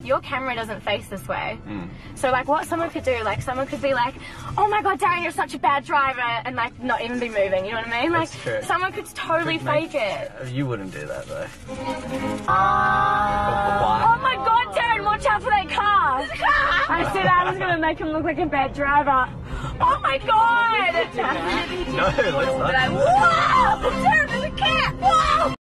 your camera doesn't face this way. So like what someone could do, like someone could be like, oh my god, Darren, you're such a bad driver, and like not even be moving, you know what I mean? Like someone could totally fake it. You wouldn't do that though. Oh my god, Darren, watch out for that car! I said I was gonna make him look like a bad driver. Oh my god! No, let's not. Whoa! Darren, there's a cat! Whoa!